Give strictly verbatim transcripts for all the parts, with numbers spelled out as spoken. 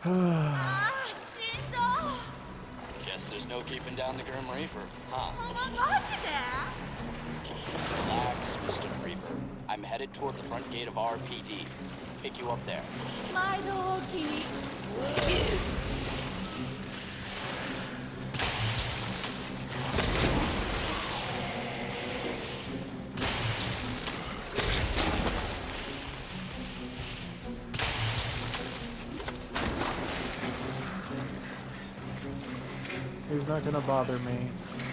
Ah, guess there's no keeping down the Grim Reaper, huh? Relax, Mister Reaper. I'm headed toward the front gate of R P D. Pick you up there. My doggy. He's not gonna bother me.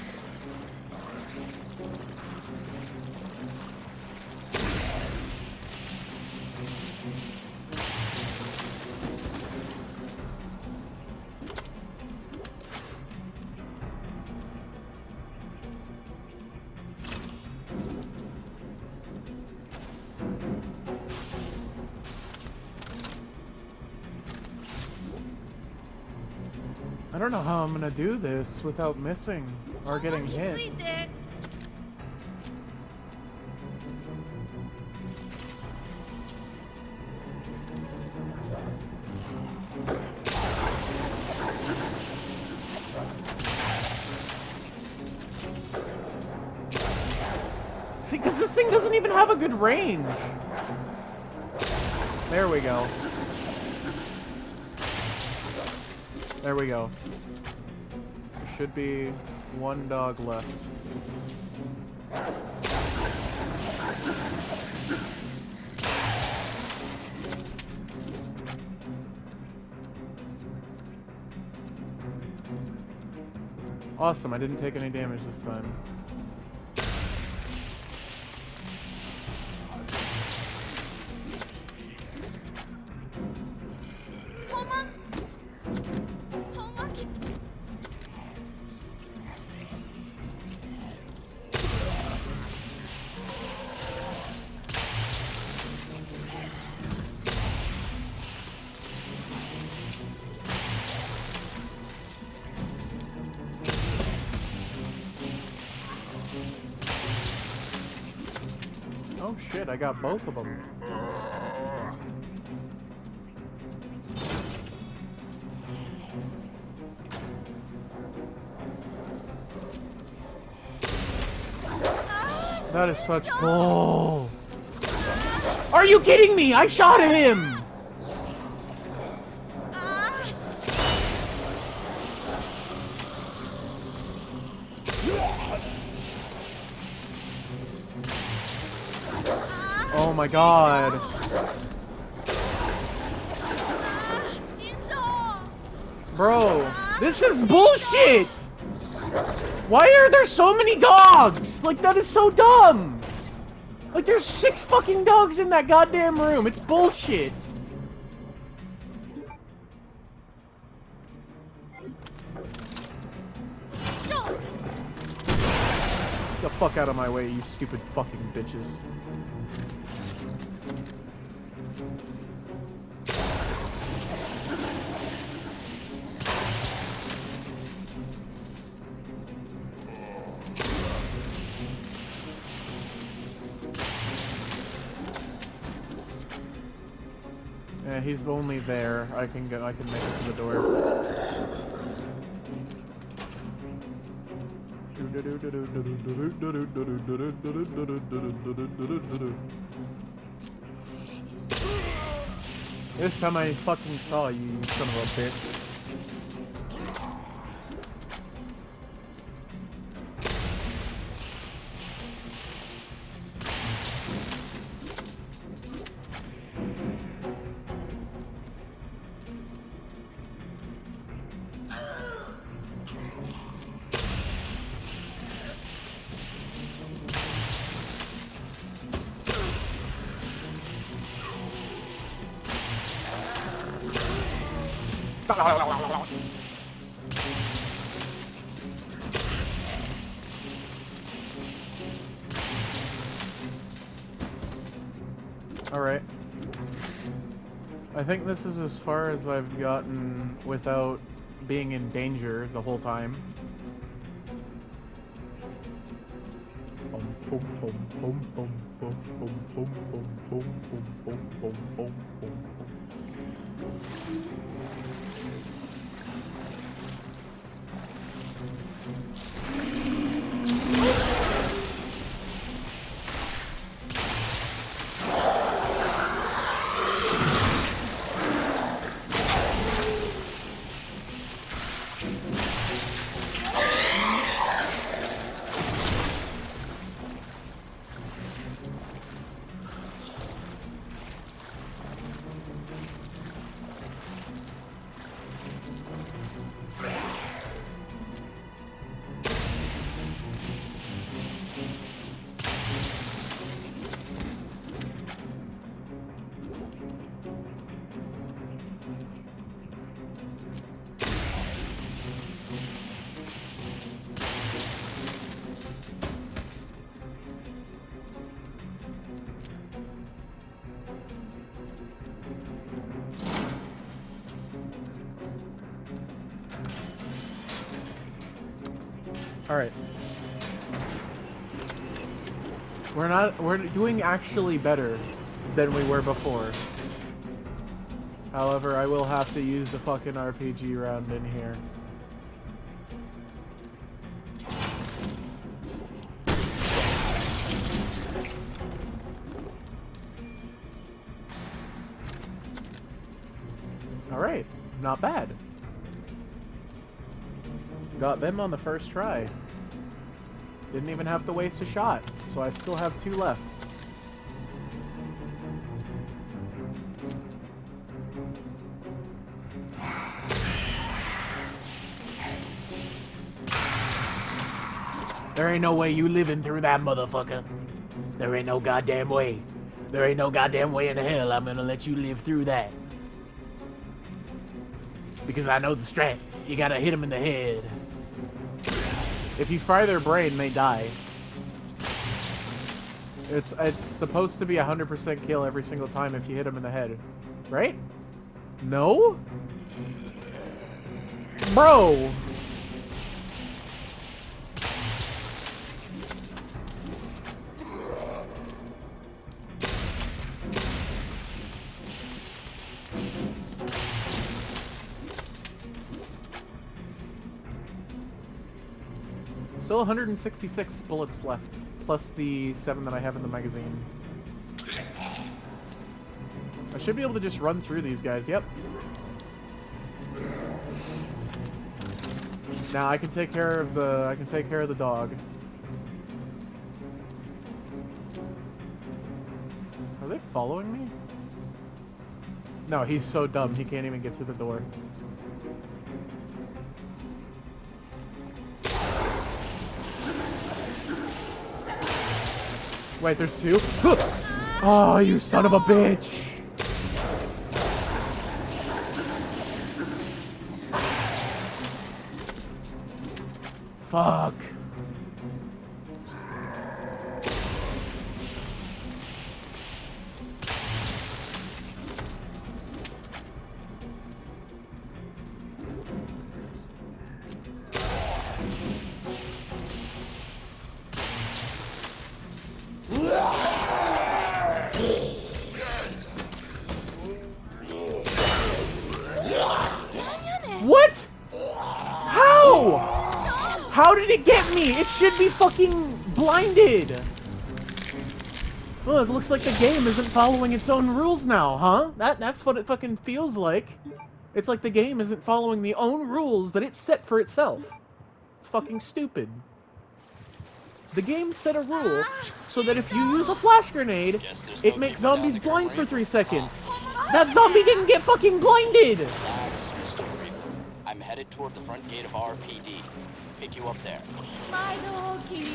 I don't know how I'm gonna do this without missing or getting hit. See, because this thing doesn't even have a good range. There we go. There we go. There should be one dog left. Awesome, I didn't take any damage this time. Oh shit, I got both of them. That is such bull. Are you kidding me? I shot at him! Oh my god. Bro, this is bullshit! Why are there so many dogs? Like, that is so dumb! Like, there's six fucking dogs in that goddamn room. It's bullshit. Get the fuck out of my way, you stupid fucking bitches. Yeah, he's only there. I can go. I can make it to the door. This time I fucking saw you, you son of a bitch. Alright. I think this is as far as I've gotten without being in danger the whole time. Alright. We're not, we're doing actually better than we were before. However, I will have to use the fucking R P G round in here. Alright, not bad. Got them on the first try. Didn't even have to waste a shot, so I still have two left. There ain't no way you living through that motherfucker. There ain't no goddamn way. There ain't no goddamn way in hell I'm gonna let you live through that. Because I know the strats. You gotta hit them in the head. If you fry their brain, they die. It's it's supposed to be a hundred percent kill every single time if you hit them in the head, right? No, bro. Still one hundred sixty-six bullets left, plus the seven that I have in the magazine. I should be able to just run through these guys, yep. Now I can take care of the, I can take care of the dog. Are they following me? No, he's so dumb, he can't even get through the door. Wait, there's two? Oh, you son of a bitch! Fuck. What? How? How did it get me? It should be fucking blinded. Well, it looks like the game isn't following its own rules now, huh? That that's what it fucking feels like. It's like the game isn't following the own rules that it set for itself. It's fucking stupid. The game set a rule so that if you use a flash grenade, it makes zombies blind for three seconds. That zombie didn't get fucking blinded! Relax, Mister Reaper. I'm headed toward the front gate of R P D. Pick you up there. My doggy.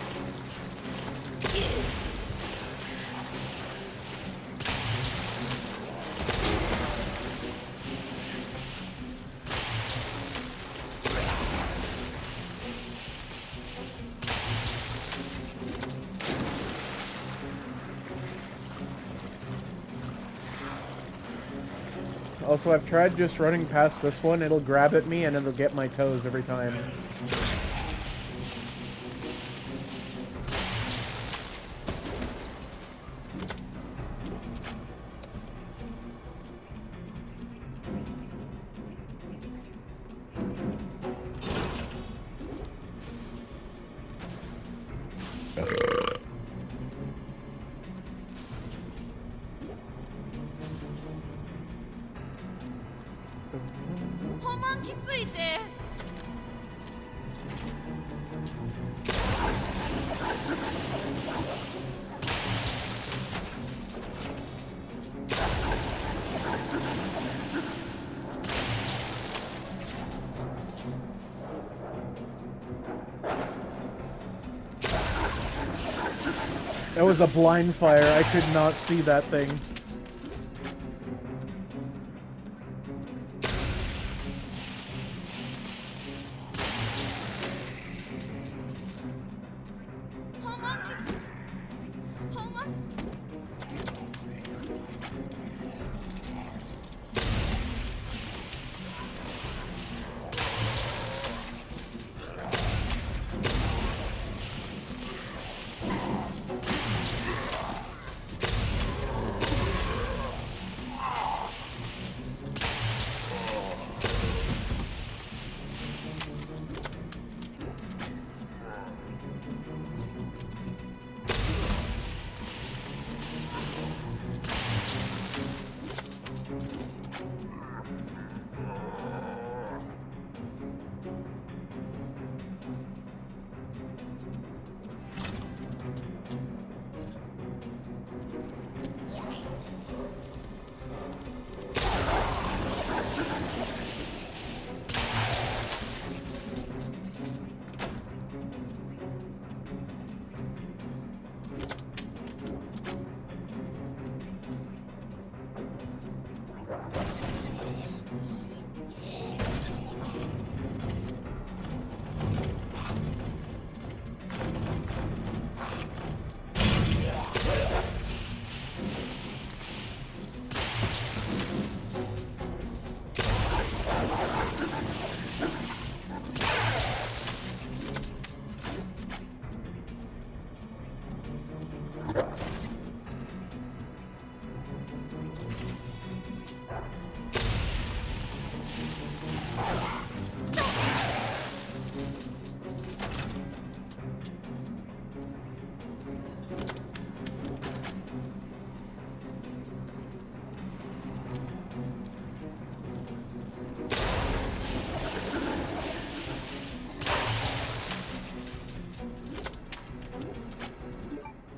Also, I've tried just running past this one. It'll grab at me and it'll get my toes every time. That was a blind fire. I could not see that thing.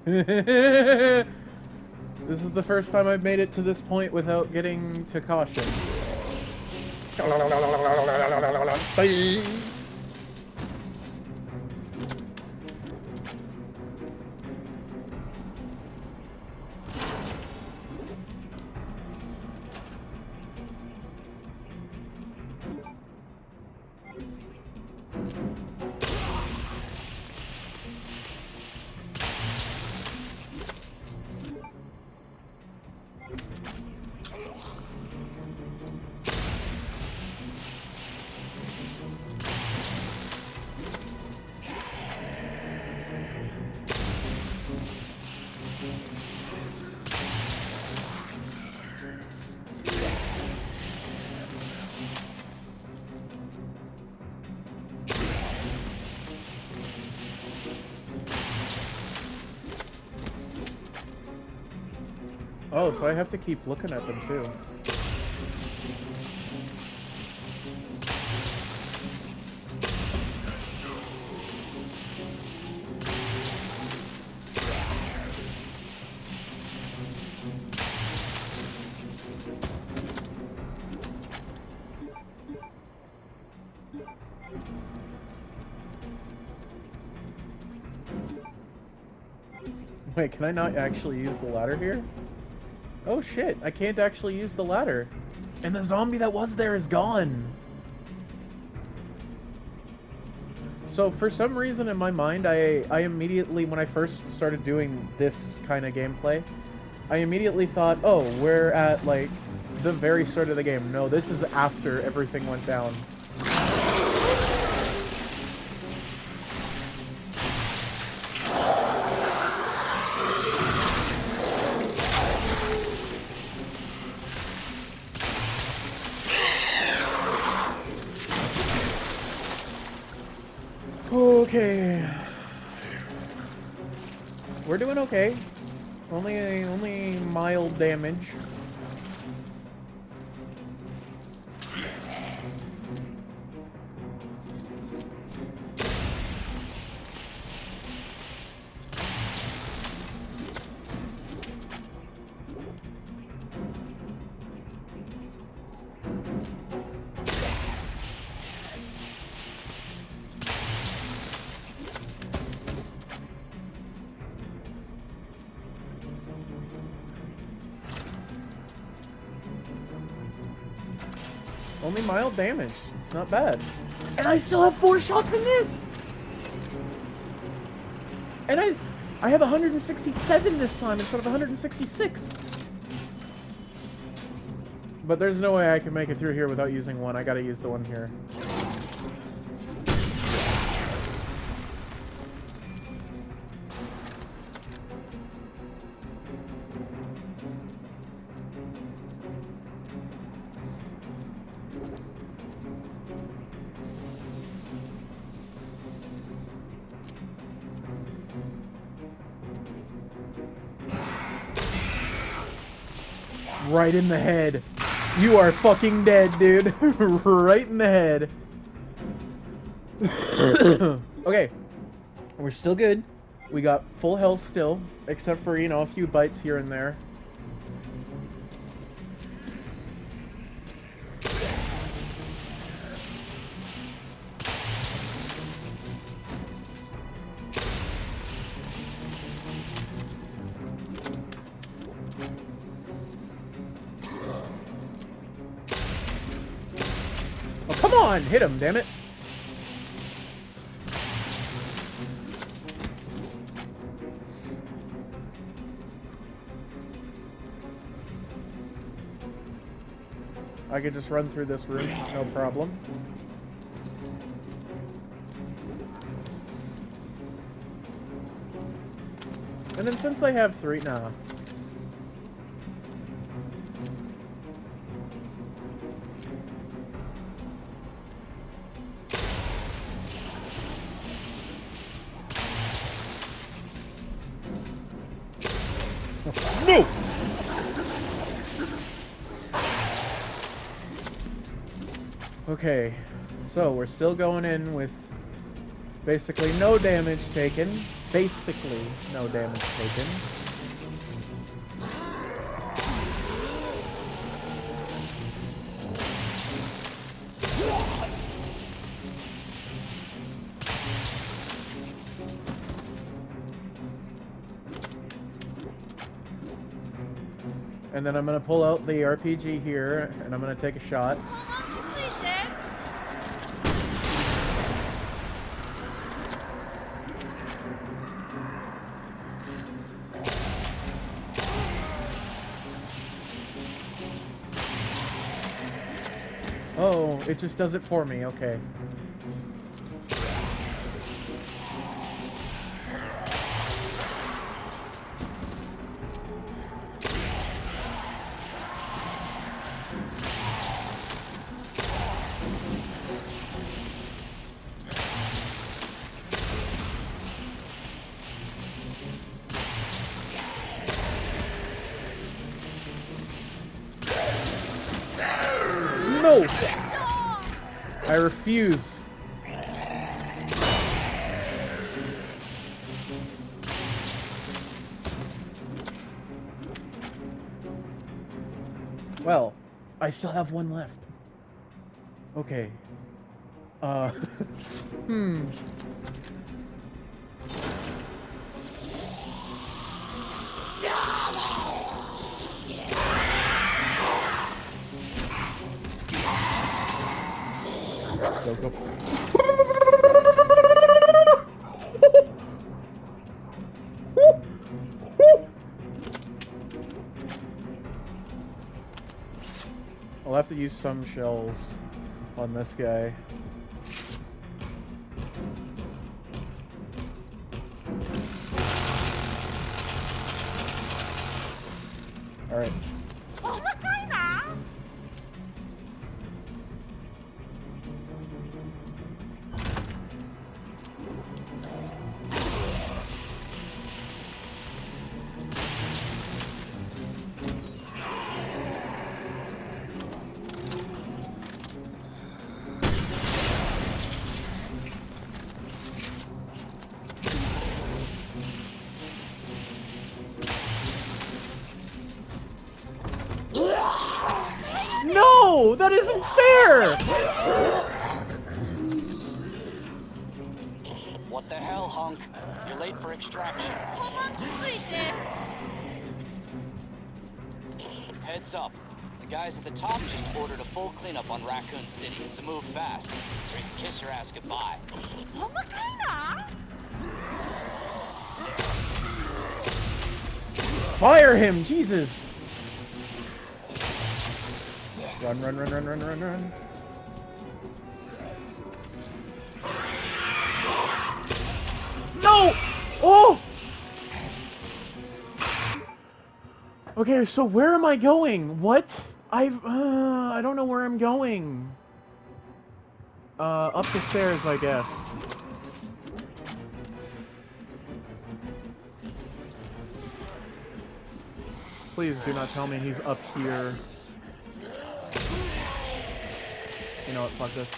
This is the first time I've made it to this point without getting to caution. Oh, so I have to keep looking at them too. Wait, can I not actually use the ladder here? Oh shit, I can't actually use the ladder. And the zombie that was there is gone. So for some reason in my mind, I, I immediately, when I first started doing this kind of gameplay, I immediately thought, oh, we're at like the very start of the game. No, this is after everything went down. Okay. We're doing okay. Only only mild damage. Only mild damage. It's not bad. And I still have four shots in this! And I I have one hundred sixty-seven this time instead of one hundred sixty-six. But there's no way I can make it through here without using one. I gotta use the one here. Right in the head. You are fucking dead, dude. Right in the head. Okay. We're still good. We got full health still, except for, you know, a few bites here and there. Come on, hit him, damn it. I could just run through this room, no problem. And then since I have three, nah. No! Okay, so we're still going in with basically no damage taken. basically no damage taken. And then I'm gonna pull out the R P G here, and I'm gonna take a shot. Oh, it just does it for me, okay. No! I refuse. Well, I still have one left. Okay. Uh, hmm. Go, go. I'll have to use some shells on this guy. All right. No, that isn't fair! What the hell, hunk? You're late for extraction. Heads up. The guys at the top just ordered a full cleanup on Raccoon City, so move fast, or you can kiss your ass goodbye. Fire him, Jesus! Run, run, run, run, run, run, run. No! Oh! Okay, so where am I going? What? I've, uh, I don't know where I'm going. Uh, up the stairs, I guess. Please do not tell me he's up here. You know what, fuck this.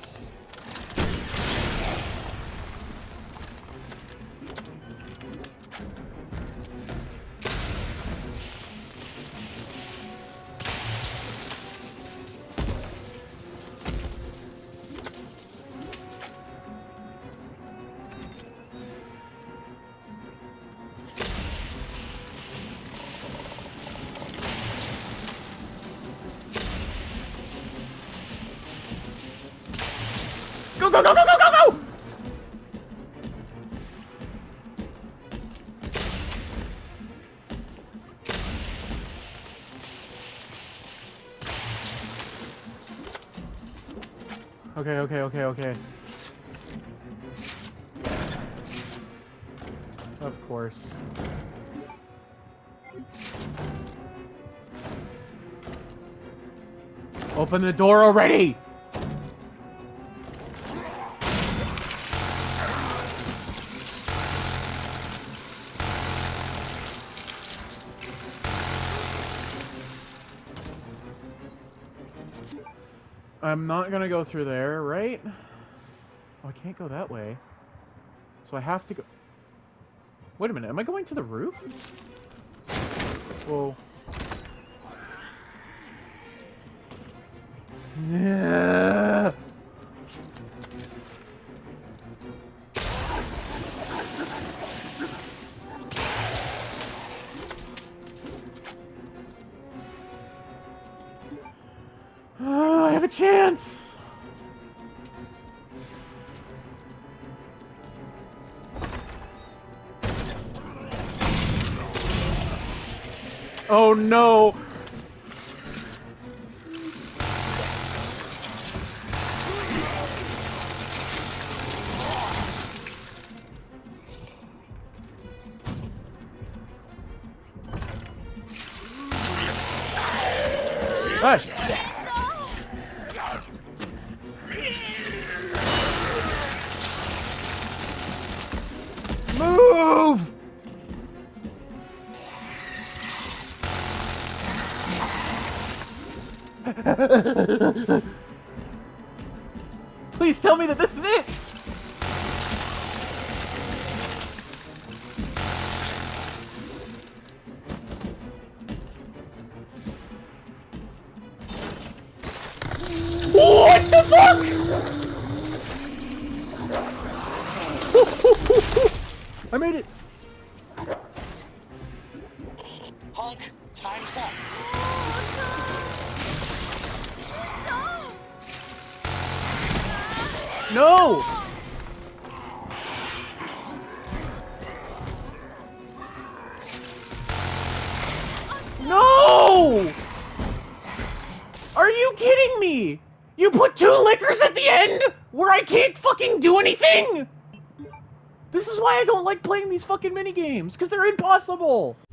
Go, go, go, go, go, go, go! Okay, okay, okay, okay. Of course. Open the door already! I'm not gonna go through there, right? Oh, I can't go that way. So I have to go... Wait a minute, am I going to the roof? Whoa. Yeah. Oh, I have a chance. Oh no! Hush! Move! Please tell me that this is it! What the fuck?! I made it! Hunk, time's up. No! No! Are you kidding me? You put two lickers at the end where I can't fucking do anything? This is why I don't like playing these fucking minigames, because they're impossible!